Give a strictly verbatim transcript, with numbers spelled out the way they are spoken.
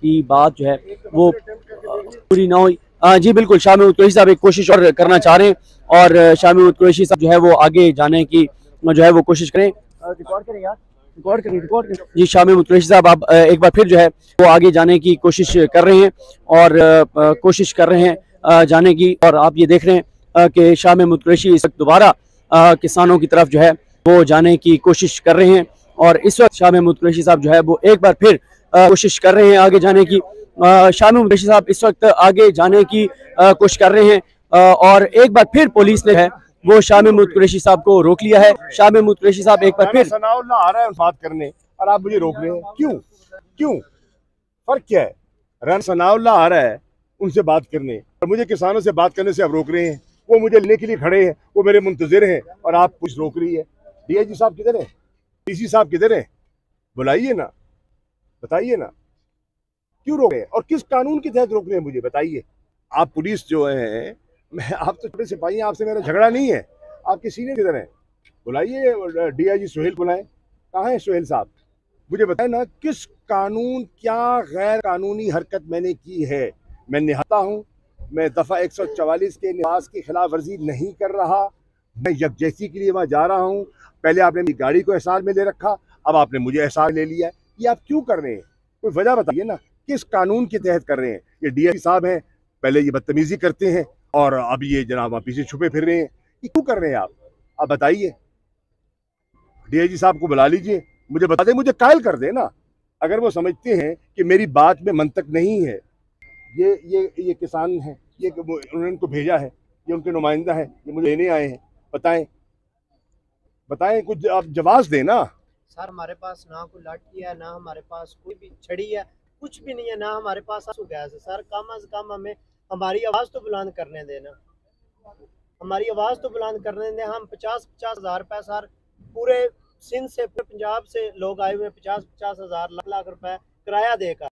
की बात जो है वो पूरी ना हुई। जी बिल्कुल, शाह महमूद कुरैशी साहब एक कोशिश और करना चाह रहे हैं और शाह महमूद कुरैशी साहब जो है वो आगे जाने की जो है वो कोशिश करें। रिकॉर्ड करें यार, रिकॉर्ड करें, रिकॉर्ड करें। जी, शाह महमूद कुरैशी साहब आप एक बार फिर जो है वो आगे जाने की कोशिश कर रहे हैं और कोशिश कर रहे हैं जाने की, और आप ये देख रहे हैं कि शाह महमूद कुरैशी इस वक्त दोबारा किसानों की तरफ जो है वो जाने की कोशिश कर रहे हैं और इस वक्त शाह महमूद कुरैशी साहब जो है वो एक बार फिर कोशिश कर रहे हैं आगे जाने की। शाह महमूद कुरैशी साहब इस वक्त आगे जाने की कोशिश कर रहे हैं और एक बार फिर पुलिस ने है वो शाह महमूद कुरैशी साहब को रोक लिया है। शाह महमूद कुरैशी साहब एक बार फिर सनाउल्लाह आ रहा है बात करने और आप मुझे रोक रहे हैं, क्यों क्यों फर्क क्या है? रन सनाउल्लाह आ रहा है उनसे बात करने और मुझे किसानों से बात करने से आप रोक रहे हैं। वो मुझे लेने के लिए खड़े हैं, वो मेरे मुंतजिर हैं और आप कुछ रोक रही है। डीआईजी साहब किधर है? डीसी साहब किधर है? बुलाइए ना, बताइए ना क्यों रोक रहे हैं और किस कानून के तहत रोक रहे हैं, मुझे बताइए। आप पुलिस जो है, मैं आप तो छोटे सिपाही हैं, आपसे मेरा झगड़ा नहीं है। आपके सीनियर किधर हैं? बुलाइए, डीआईजी सुहेल बुलाएं। कहाँ है सुहेल साहब? मुझे बताएं ना किस कानून, क्या गैर कानूनी हरकत मैंने की है। मैं निहत्ता हूँ, मैं दफ़ा एक सौ चवालीस के निवास की खिलाफ वर्जी नहीं कर रहा, मैं यकजहती के लिए वहाँ जा रहा हूँ। पहले आपने मेरी गाड़ी को एहसार में ले रखा, अब आपने मुझे एहसार ले लिया है। ये आप क्यों कर रहे हैं? कोई वजह बताइए ना, किस कानून के तहत कर रहे हैं? ये डीआईजी साहब हैं, पहले ये बदतमीजी करते हैं और अब ये जनाब पीछे छुपे फिर रहे हैं। ये क्यों कर रहे हैं आप? आप बताइए। डीआईजी साहब को बुला लीजिए, मुझे बता दें, मुझे कायल कर दे ना। अगर वो समझते हैं कि मेरी बात में मंतक नहीं है, ये ये ये किसान हैं, ये उन्होंने इनको भेजा है, ये उनके नुमाइंदा है, ये मुझे लेने आए हैं, बताएं बताएं कुछ आप जवाब दें ना। सर हमारे पास ना कोई लाठी है, ना हमारे पास कोई भी छड़ी है, कुछ भी नहीं है, ना हमारे पास आंसू गैस है। सर कम अज कम हमें हमारी आवाज़ तो बुलंद करने देना, हमारी आवाज़ तो बुलंद करने दें। हम पचास पचास हज़ार रुपये सर पूरे सिंध से, पूरे पंजाब से लोग आए हुए, पचास पचास हज़ार लाख लाख रुपए किराया देकर